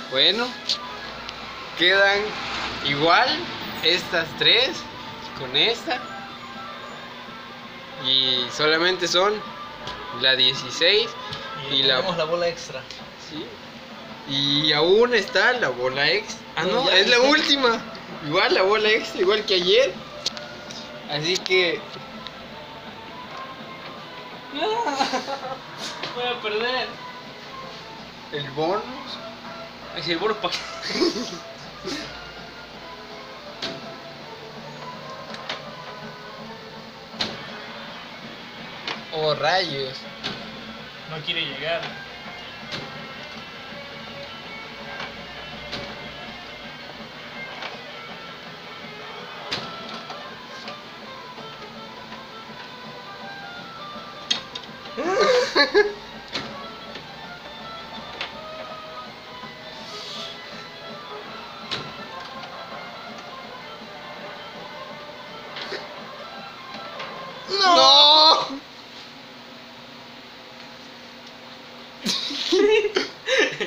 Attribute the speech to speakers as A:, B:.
A: Bueno, quedan igual estas tres con esta. Y solamente son la 16 y
B: tenemos la bola extra.
A: Sí. Y aún está la bola extra. Ah, no,
B: ya,
A: es la última. Igual la bola extra, igual que ayer. Así que
B: voy a perder.
A: el bonus.
B: Ay, si el bonus para
A: Oh, rayos.
B: no quiere llegar.
A: ¡No!